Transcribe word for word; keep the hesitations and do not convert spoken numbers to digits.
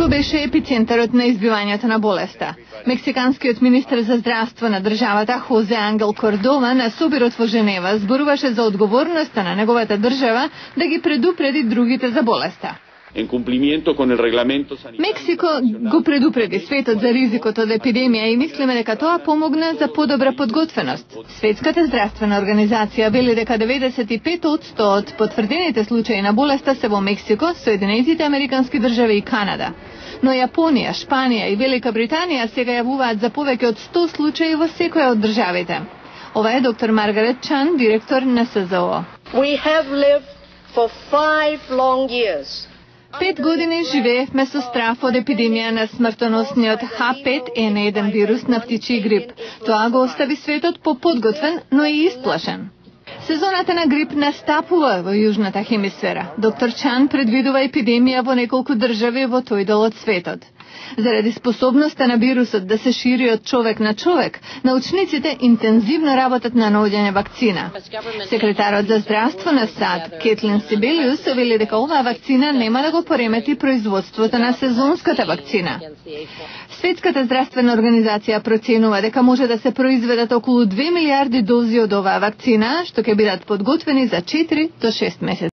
Мексико беше епицентарот на избивањето на болеста. Мексиканскиот министер за здравство на државата Хозе Ангел Кордова на собирот во Женева зборуваше за одговорноста на неговата држава да ги предупреди другите за болеста. Мексико го предупреди светот за ризикот од епидемија и мислиме дека тоа помогна за подобра подготвеност. Светската здравствена организација вели дека деветдесет и пет одсто од потврдените случаи на болеста се во Мексико, Соединетите Американски држави и Канада. Но Јапонија, Шпанија и Велика Британија сега јавуваат за повеќе од сто случаи во секоја од државите. Ова е доктор Маргарет Чан, директор на С З О. We have lived for five long years. Пет години живеевме со страф од епидемија на смртоносниот Х пет Н еден вирус на птичи грип. Тоа го остави светот поподготвен, но и исплашен. Сезоната на грип настапува во јужната хемисфера. Доктор Чан предвидува епидемија во неколку држави во тој дел од светот. Заради способноста на вирусот да се шири од човек на човек, научниците интензивно работат на наоѓање вакцина. Секретарот за здравство на САД, Кетлин Сибелиус, вели дека оваа вакцина нема да го поремети производството на сезонската вакцина. Светската здравствена организација проценува дека може да се произведат околу две милиарди дози од оваа вакцина, што ќе бидат подготвени за четири до шест месеци.